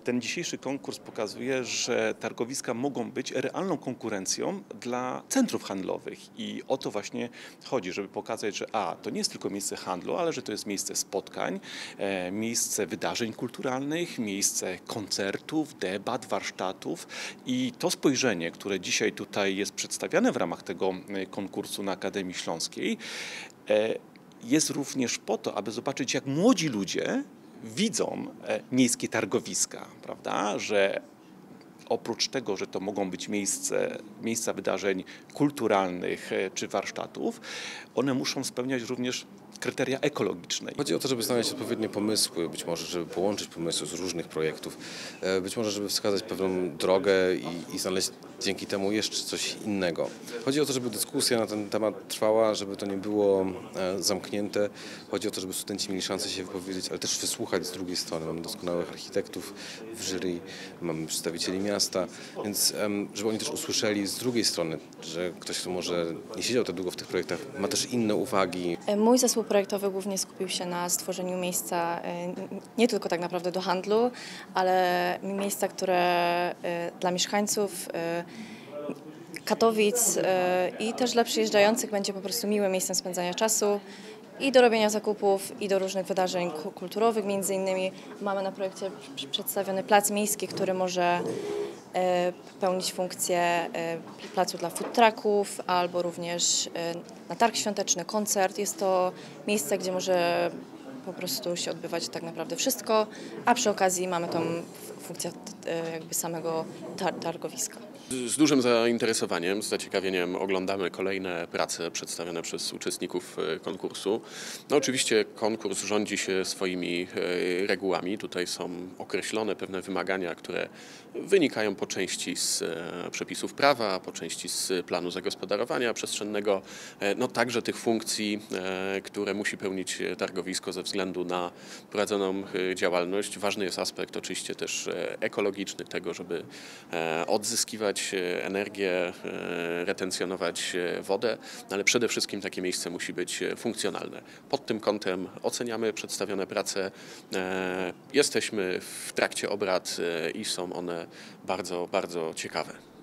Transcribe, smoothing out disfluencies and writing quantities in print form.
Ten dzisiejszy konkurs pokazuje, że targowiska mogą być realną konkurencją dla centrów handlowych i o to właśnie chodzi, żeby pokazać, że to nie jest tylko miejsce handlu, ale że to jest miejsce spotkań, miejsce wydarzeń kulturalnych, miejsce koncertów, debat, warsztatów i to spojrzenie, które dzisiaj tutaj jest przedstawiane w ramach tego konkursu na Akademii Śląskiej, jest również po to, aby zobaczyć, jak młodzi ludzie widzą miejskie targowiska, prawda, że oprócz tego, że to mogą być miejsca wydarzeń kulturalnych czy warsztatów, one muszą spełniać również kryteria ekologiczne. Chodzi o to, żeby znaleźć odpowiednie pomysły, być może, żeby połączyć pomysły z różnych projektów, być może, żeby wskazać pewną drogę i znaleźć dzięki temu jeszcze coś innego. Chodzi o to, żeby dyskusja na ten temat trwała, żeby to nie było zamknięte. Chodzi o to, żeby studenci mieli szansę się wypowiedzieć, ale też wysłuchać z drugiej strony. Mamy doskonałych architektów w jury, mamy przedstawicieli miasta, więc żeby oni też usłyszeli z drugiej strony, że ktoś, kto może nie siedział tak długo w tych projektach, ma też inne uwagi. Mój zespół projektowy głównie skupił się na stworzeniu miejsca nie tylko tak naprawdę do handlu, ale miejsca, które dla mieszkańców Katowic i też dla przyjeżdżających będzie po prostu miłym miejscem spędzania czasu i do robienia zakupów, i do różnych wydarzeń kulturowych. Między innymi mamy na projekcie przedstawiony plac miejski, który może pełnić funkcję placu dla food trucków albo również na targ świąteczny, koncert. Jest to miejsce, gdzie może po prostu się odbywać tak naprawdę wszystko, a przy okazji mamy tą funkcję jakby samego targowiska. Z dużym zainteresowaniem, z zaciekawieniem oglądamy kolejne prace przedstawione przez uczestników konkursu. No oczywiście konkurs rządzi się swoimi regułami. Tutaj są określone pewne wymagania, które wynikają po części z przepisów prawa, po części z planu zagospodarowania przestrzennego, no także tych funkcji, które musi pełnić targowisko ze względu na prowadzoną działalność. Ważny jest aspekt oczywiście też ekologiczny tego, żeby odzyskiwać energię, retencjonować wodę, ale przede wszystkim takie miejsce musi być funkcjonalne. Pod tym kątem oceniamy przedstawione prace. Jesteśmy w trakcie obrad i są one bardzo, bardzo ciekawe.